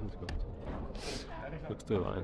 sagtens gå. Et stykke vejen.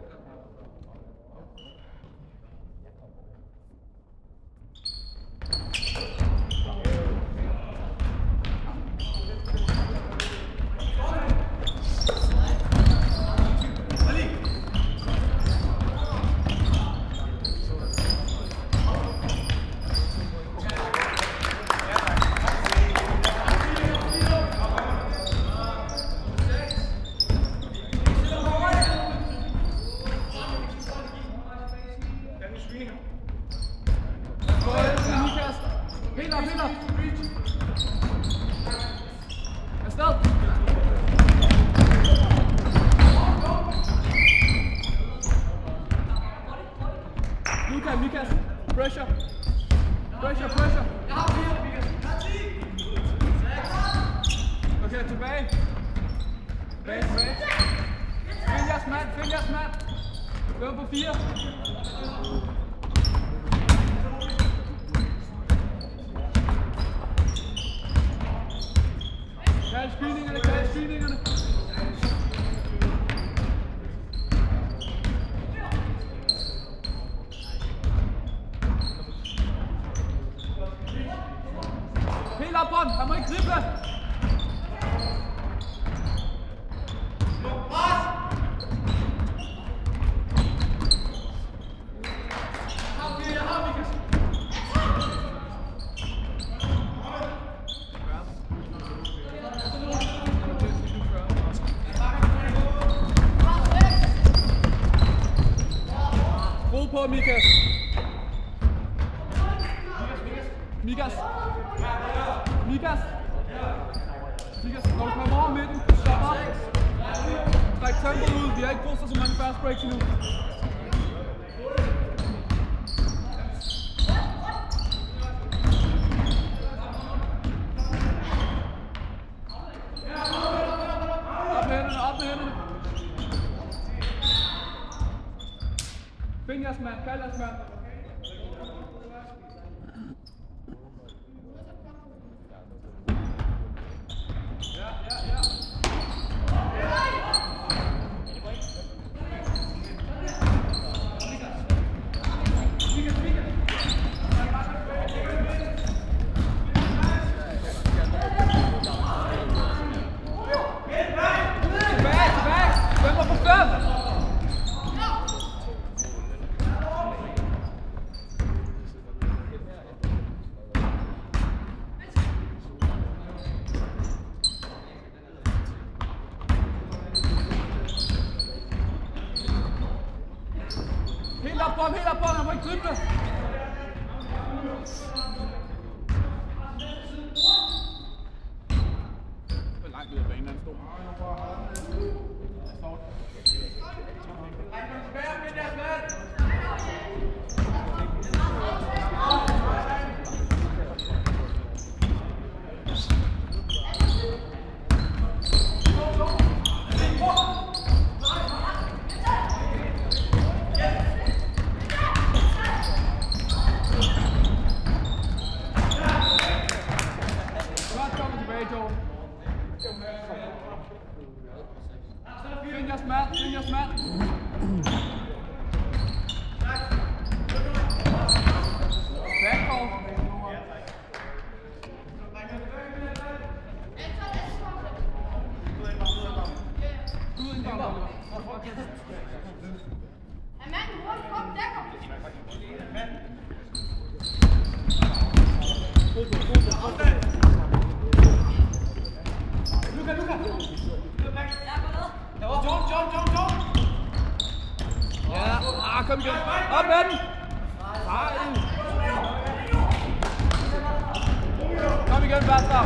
Mikas, når du kommer over midten, stop op. Træk tempoet ud, vi har ikke brug for så mange fast breaks endnu. Op med hænderne. Find jeres mand, kald jeres mand. Helt op på, han må ikke drible. Hvor langt ud af banen han stod. Find jeres mand, find jeres mand. Backball. Ud en gang. Manden, hurtigt, kom, der kom. Luka! John! Ja, kom igen. Op med den. Kom igen, Basta.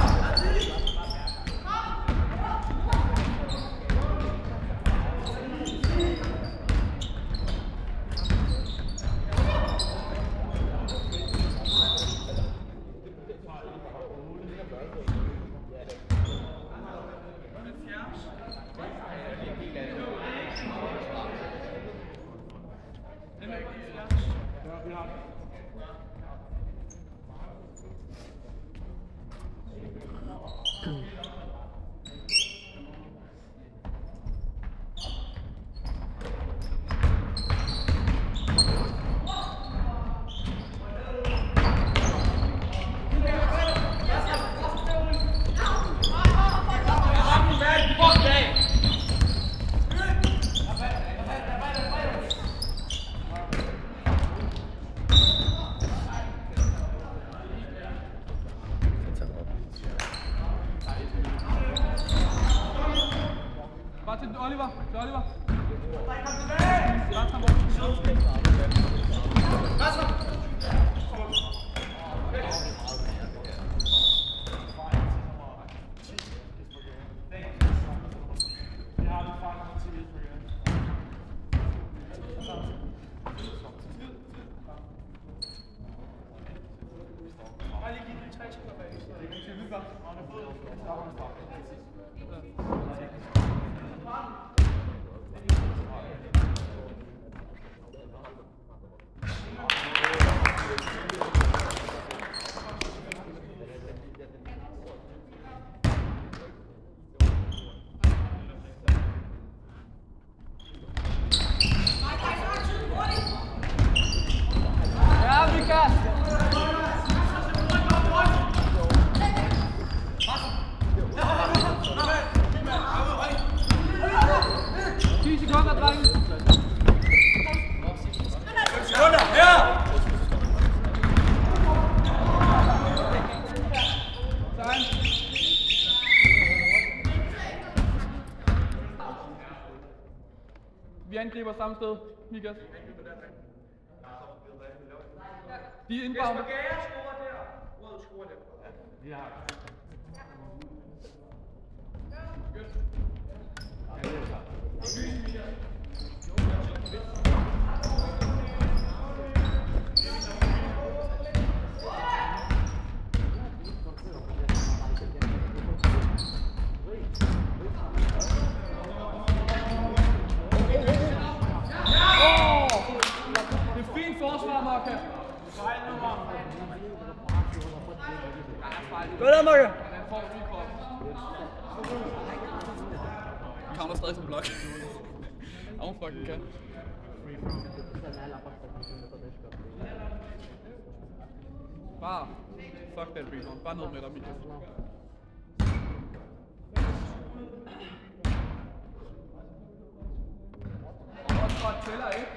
til Oliver. Til Oliver. Lars, kom bort. Vi angriber samme sted, Mikas. De er indbagende. Rød scorer der. Ja. Gå der, Marke! Han kommer stadig som blok. Han fucking kan. Bare fuck den rebound. Bare ned med dig, Michael. Og tæller ikke.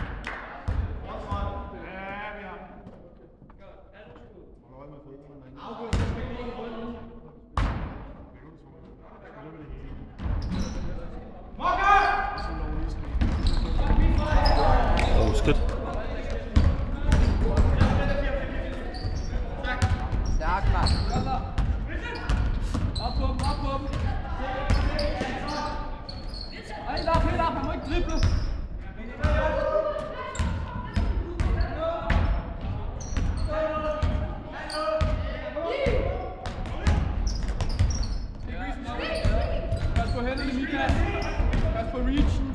Skidt. Stærk, mand. Op på dem, op på dem. Ej, helt op, han må ikke drible. Pas på hænderne, Mikas. Pas på reachen.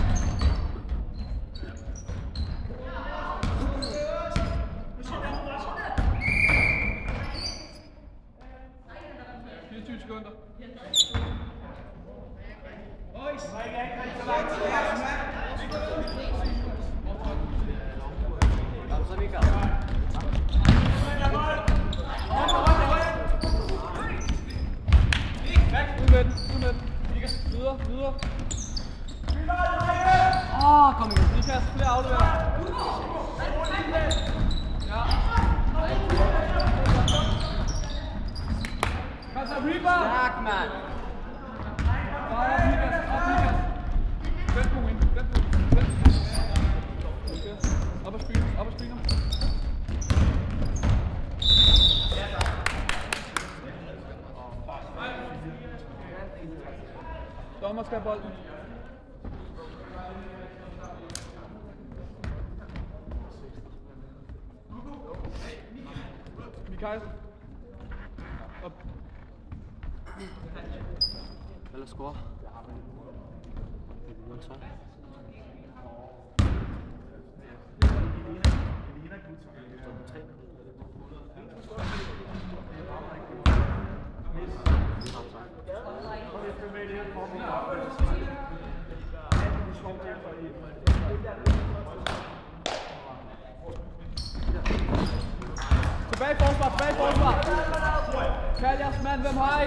Sekunder. Videre. Kom igen. Mikas, flere afleverer. Ja. Kom så, Reaper! Stærk, mand! Op, Mikas. Vent på wing. Op og screener. Dommer skal have bolden. Mikael. Op. Eller score. Tilbage i forsvar. Kald jeres mand, hvem har I?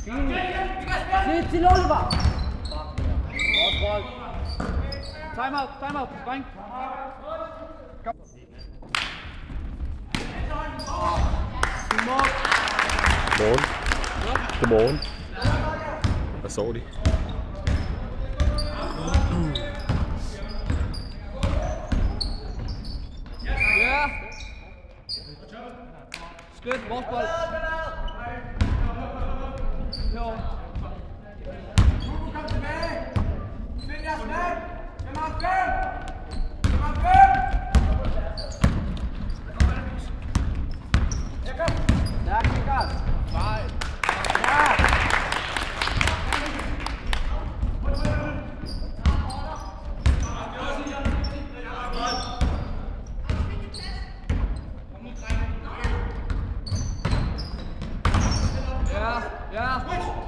Til Oliver! Time out, dreng. Godmorgen. Godmorgen. Hvad så de? Ja. Skridt, vores bold. Herovre. Kom tilbage! Find jeres mand! Jeg har 5! Jeg har 5! Jeg kom! Stærk, Lukas! Nej. Ja! Ja.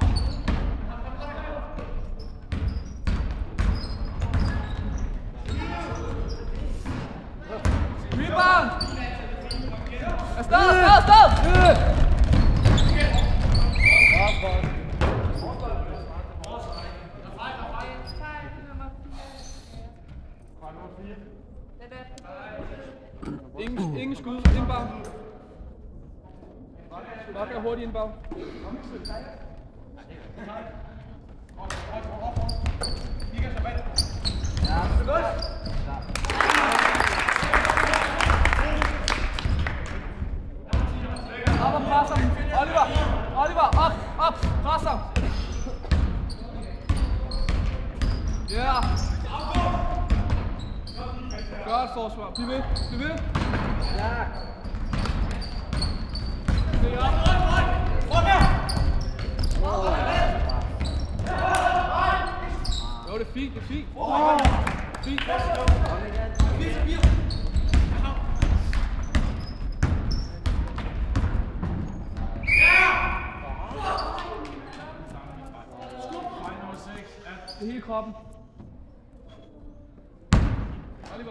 Rebound! Stop! Ingen skud, indbag. Nok er hurtigt indbag. Op og pres ham. Oliver, op, pres ham. Ja. Godt forsvar. Bliv ved. Ja. Det er jo, det er fint. Fint. Det er hele kroppen. Oliver.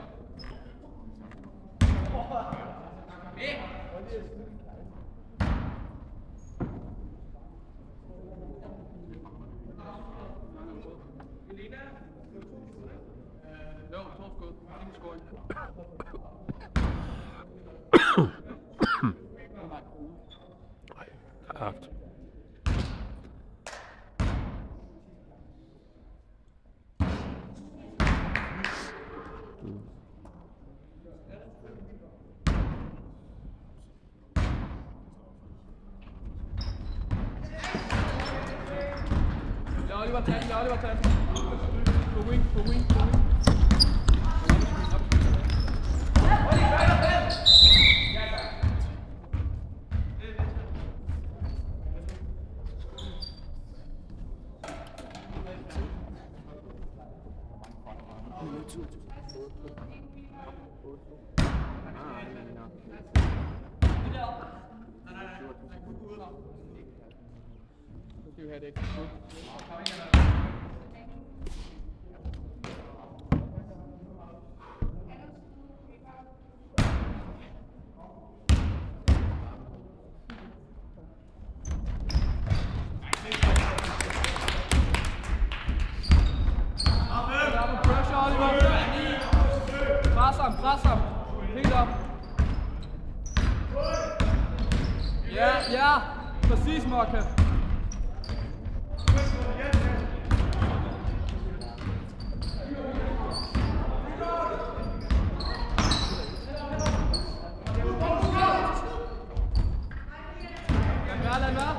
Jo, 2 skud. Ingen scoring. Nej, jeg har haft. Lad Oliver tage den. På wing. Så skal vi have det ekstra skud. Pres ham. Helt op. Ja. Præcis, Mokka. Lad være.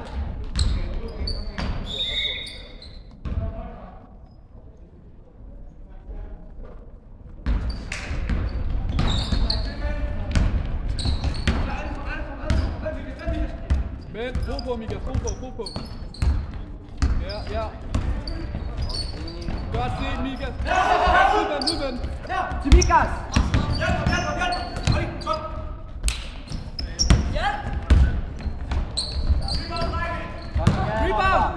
Men, ro på, Mika. Ro på. Ja. Godt set, Mika. Udvend. Til Mikas! Rebound!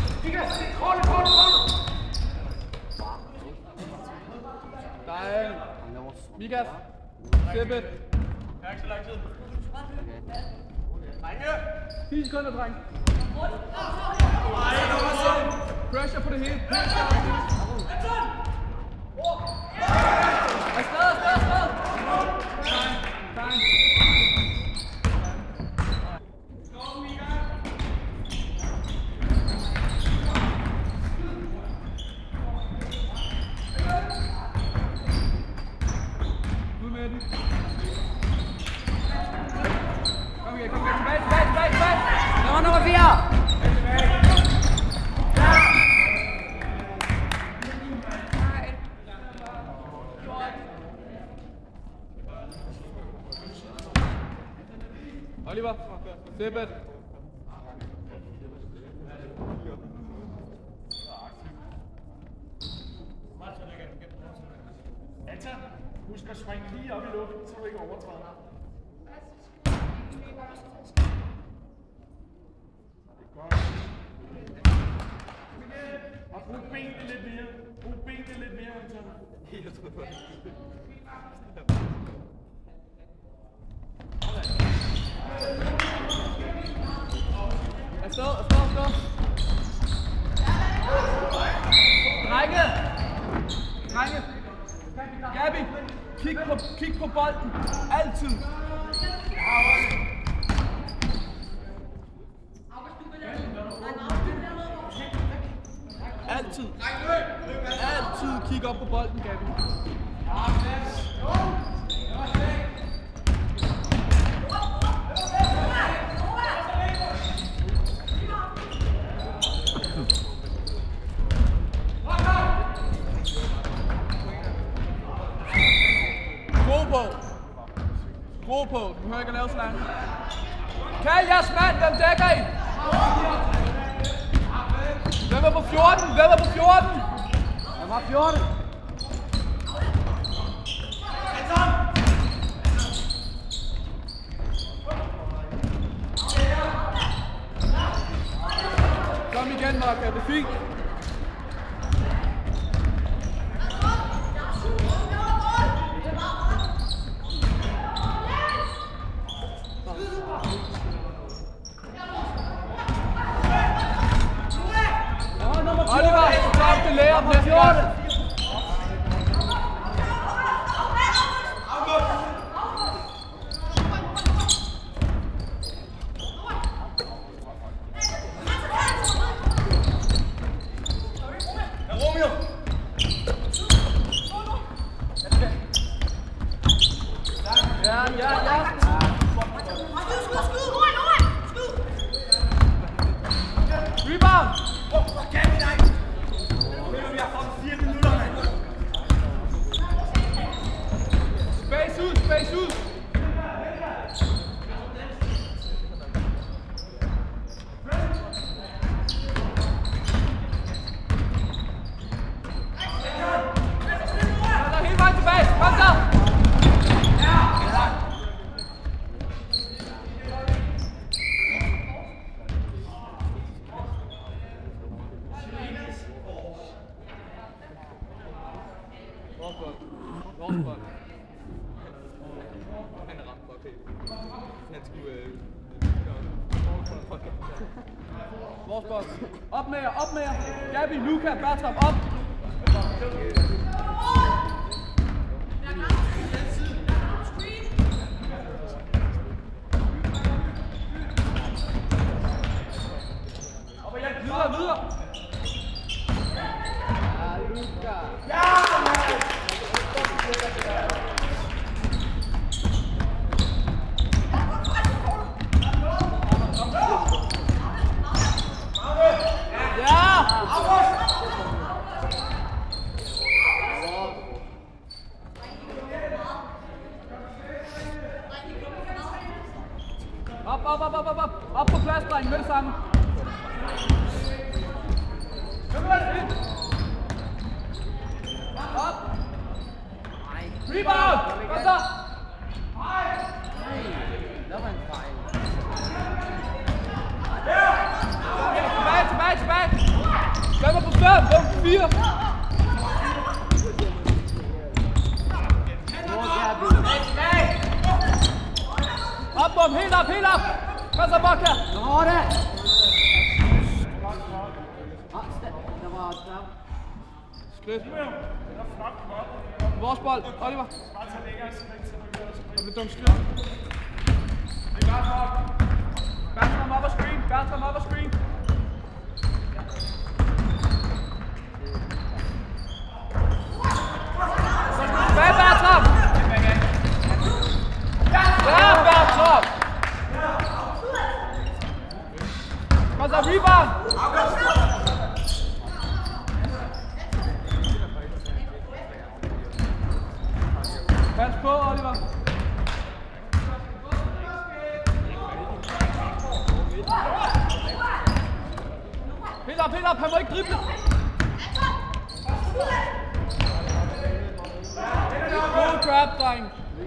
Dejligt. Mikas, step it. 10 sekunder, dreng. Zip it. Anton, husk at springe lige op i luften, så du ikke overtræder. Og brug benene lidt mere. Brug benene lidt mere, Anton. Afsted. Drenge! Gabi, kig på bolden. Altid. Altid kig op på bolden, Gabi. Ro på. Du behøver ikke at lave slang. Kald jeres mand. Hvem dækker I? Hvem er på 14? Hvem er på 14? Hvem har 14? Kom igen, Mark. Det er fint. Oliver, så tager du det lære på 14. Ja. Rebound! Space ud! Hele vejen tilbage! Kom så! Vores bold. Op med jer. Gabi, Luca, Bertram, op. Videre. Ja, Luca. Op på plads, dreng, med det samme. Op. Rebound! Hvad så? Der var en fejl. Tilbage. Hvem er på 5? Hvem er på 4? Op, bom, helt op! Kom så, Bokka! Nå, det! Der var der. Skridt. Vores bold, Oliver. Der blev dumt skridt. Bertram op og screen. Hvad, Bertram? Ja, Bertram! Kom så, rebound! Pas på, Oliver. Helt op, han må ikke drible. God trap, dreng.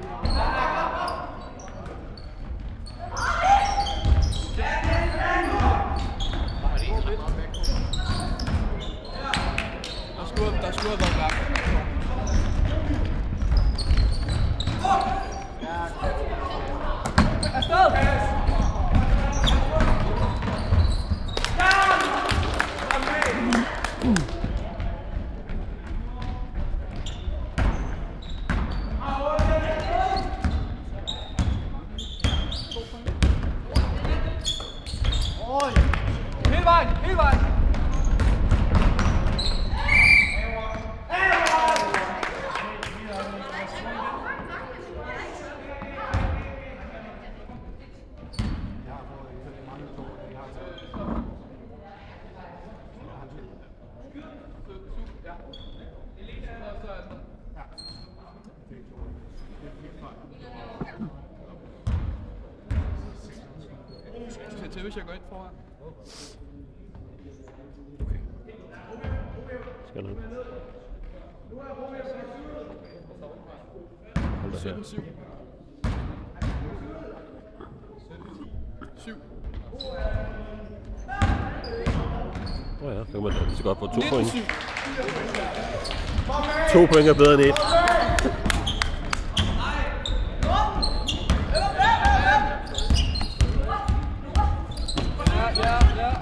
Der skulle have været gang. Afsted! Hele vejen! Skal til, hvis jeg går ind foran? Skal nok. Hold da her. 17-7. 7. Ja, så kan man lige så godt få 2 point. 19-7. 2 point er bedre end 1. Ja.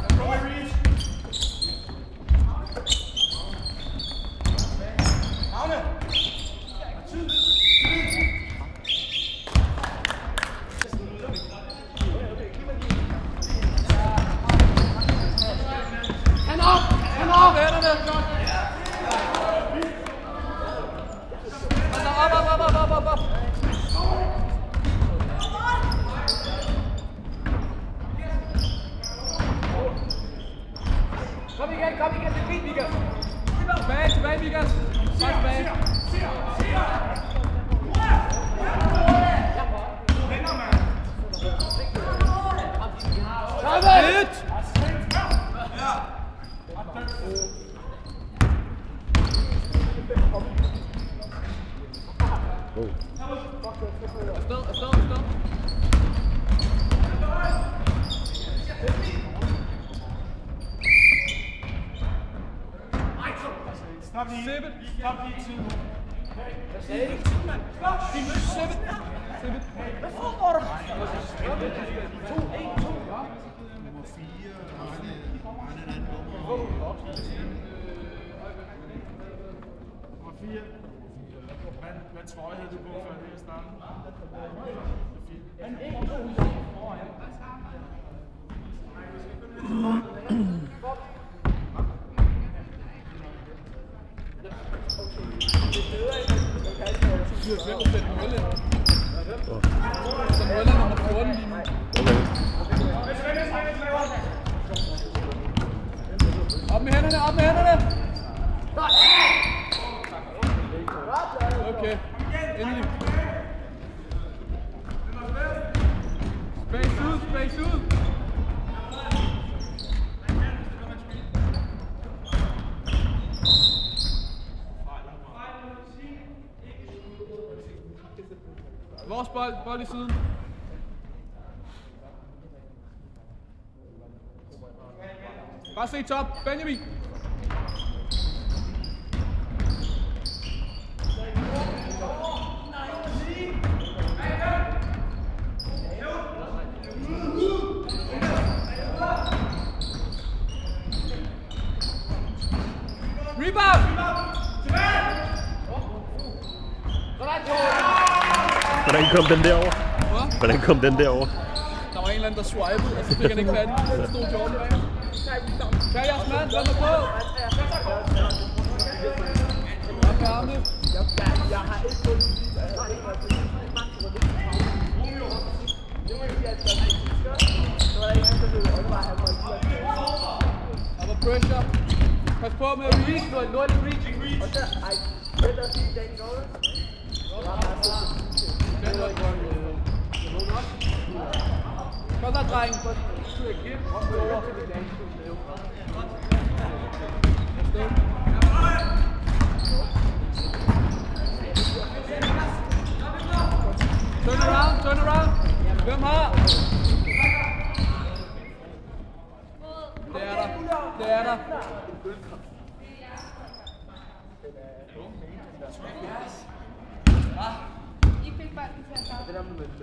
Op. Kom igen, det er fint, Mikas. Tilbage, Mikas. Tilbage. Afsted. Stop lige tiden. Hvad sagde du? Sip it. Hvad foregår der? 2-1. Nummer 4. Hvad trøje havde du på før det starten? Op med hænderne! Okay, endelig. Space ud! Vores bold i siden. Bare se top, Benjamin. Rebound! Hvordan kom den derover? Hvordan kom den derover? Der var en eller anden, der swipede, og så fik han ikke fat i. Så stod Jordan bag. Kan jeres mand, lad mig på! Op med armene. Jeg har ikke fundet Der var pressure. Pas på med at reach. reach. Og så, det der sige, den går. Kom så, dreng. Det er der. I fik bolden til at starte.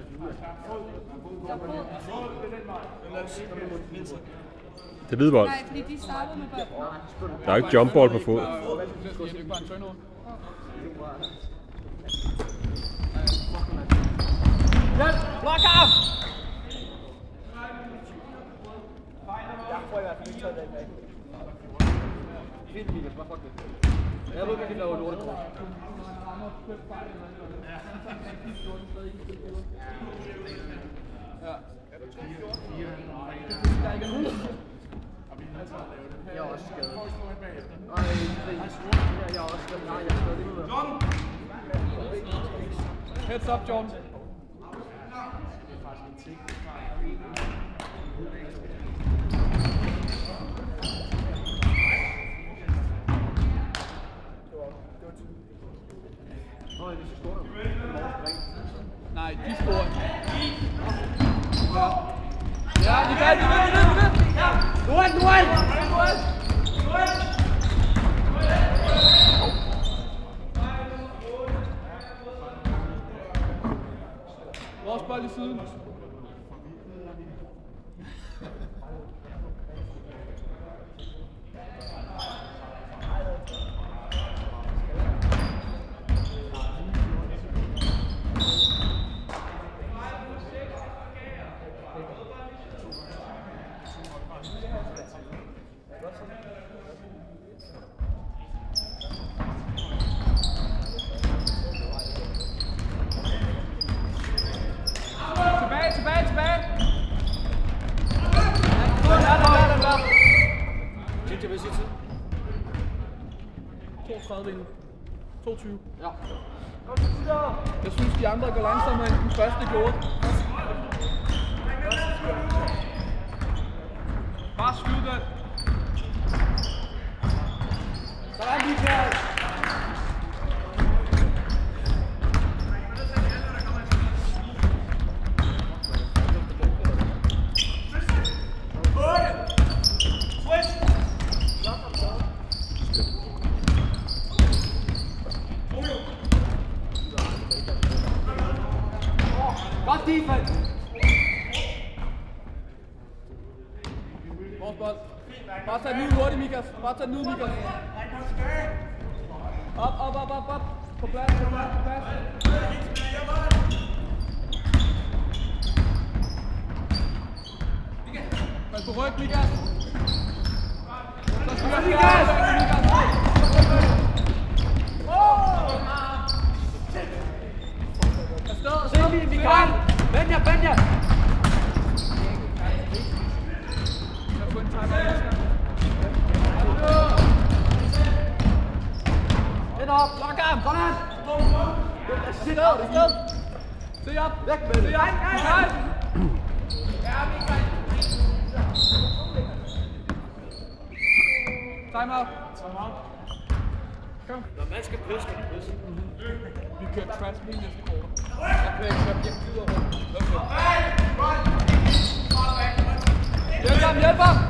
Det er hvidbold. Nej, fordi de startede med bolden. Der er jo ikke jumpball på fod. Det er ikke bare en turnover. Blok ham! Jeg får i hvert fald ikke taget den væk. Fint, Mikas. Bare fuck det. Jeg ved ikke, at de laver lortet på. Ja. Jeg er også skadet. Nej, jeg er også skadet. Nej, jeg er skadet. Heads up, John. Nej, de scorer. Ja. Ja, de kan. Duel! Vores bold i siden. Tilbage. Ginger, hvad siger tid? 32 endnu. 22. Ja. Jeg synes, de andre går langsommere end den første gjorde. Bare skyd den. Sådan, Michael! Godt defense! Vores bold. Bare tag den ud hurtigt, Mikas. Op. På plads. Pas på ryg, Mikas. Så styrer Mikas. Se, Michael! Vend jer! Lidt op! Lok ham! Sådan! Sit op! Se op! Væk med det! Michael! Time out! Kom. Når man skal pisse, skal de pisse. Vi kører trash lige næste quarter. Jeg kører videre rundt. Hjælp ham!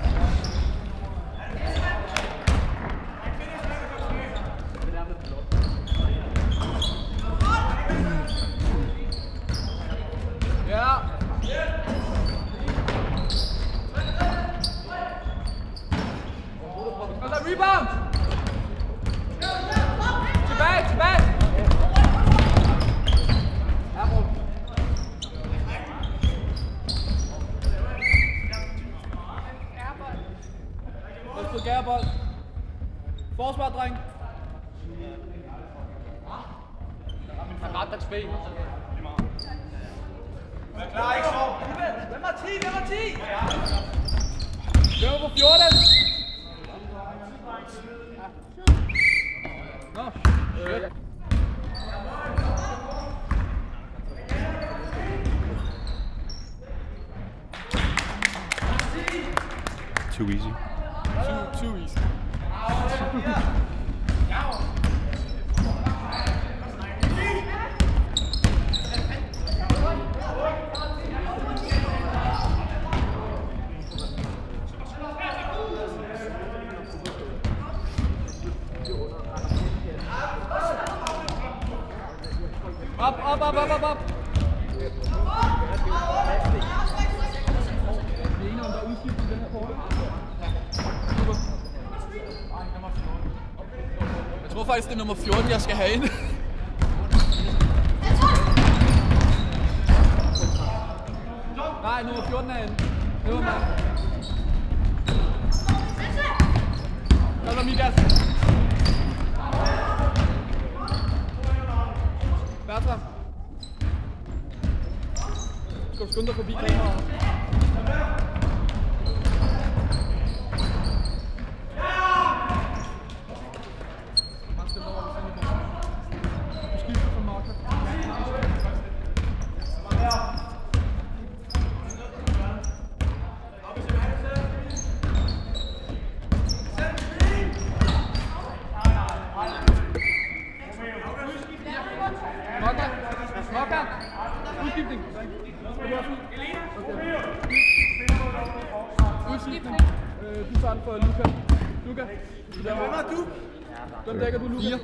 Ja. Og så rebound! Tilbage! Gærbold. Forsvar, dreng. Han ramte hans ben. Klar, ikke så. Hvem har 10? Hvem er på 14? Nå, shit. Too easy. Too easy. Op. Vi er enige om, der er udskift i den her kort. Super. Jeg tror faktisk, det er nummer 14, jeg skal have ind. Nej, nummer 14 er inde. Det var mig. Kom så, Mikas. Bertram. Skal du skynde dig forbi kameraet? Udskiftning. Udskiftning. Du tager den for Luka. Luka. Hvem er du? Hvem dækker du, Luka? 4.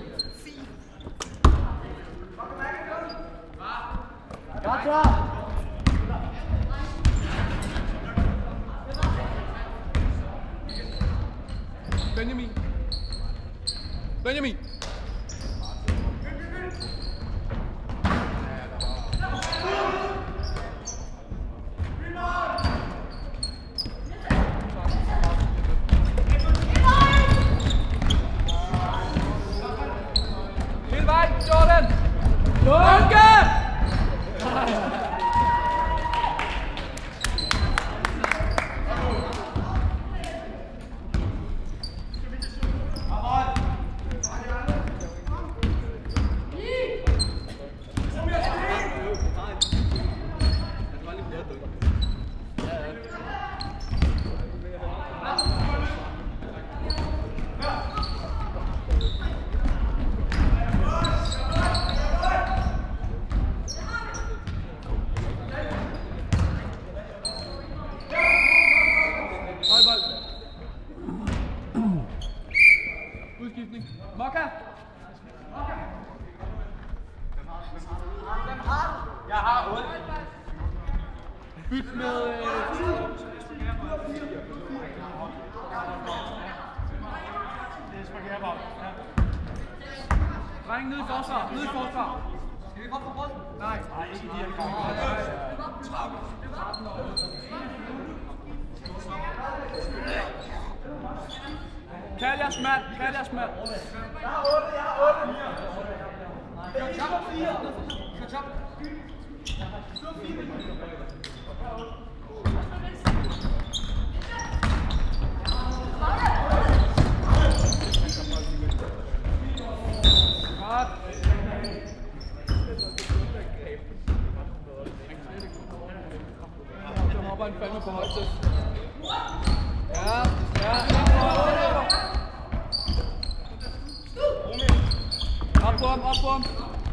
Benjamin. Benjamin. Hele vejen, Jordan! Lunke! Udskiftning. Mokka! Jeg har 8. Byt med... Dreng ned i forsvar. Ned i forsvar. Skal vi komme på bunden? Nej. Nej, ikke direkte. Kald jeres mand. Kald jeres mand. Jeg har 8. Jeg har 4. Skal chop. Jeg hopper en fandme på højt til. Ja. Op på ham.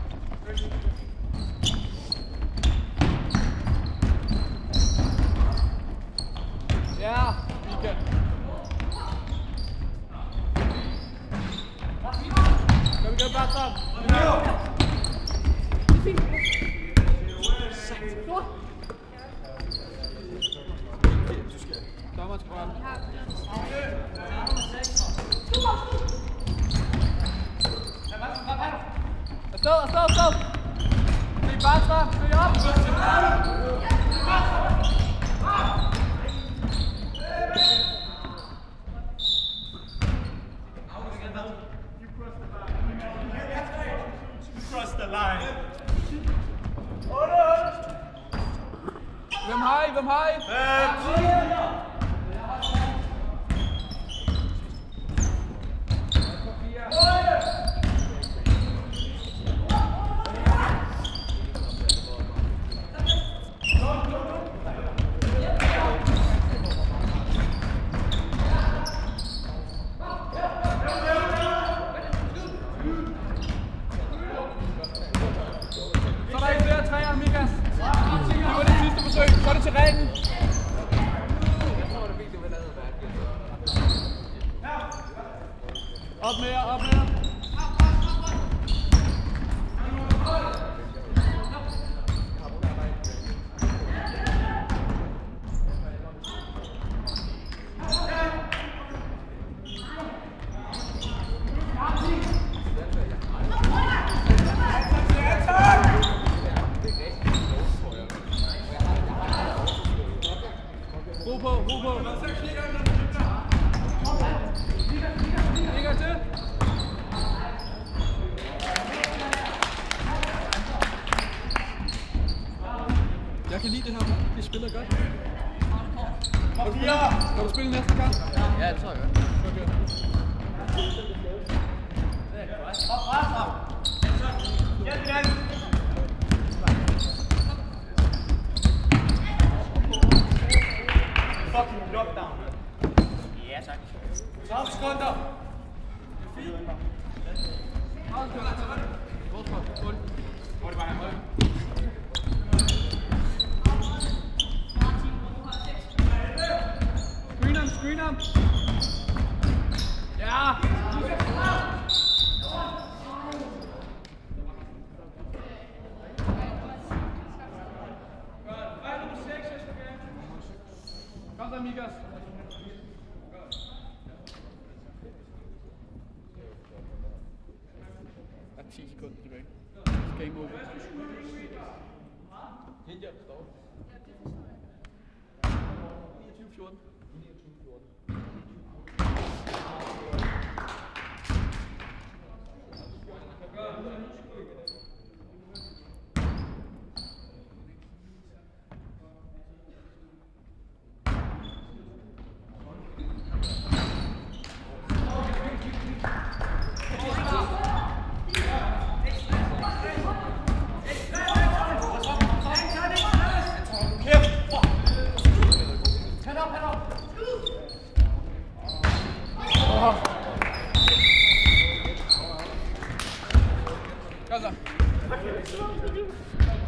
Ja, Mika. Kom igen, Bertram. Dommeren skal rømme. Afsted! Det er Bertram, søg op! Cross the line. Hvem har I? Så er der ikke flere træer, Mikas. Det var det sidste forsøg. Så er det til ringen. Op med jer. 12 sekunder. Screen ham. Ja. Kom så, Mikas. Der er 10 sekunder tilbage. Game over. Hende der står. 29-14. Kom så.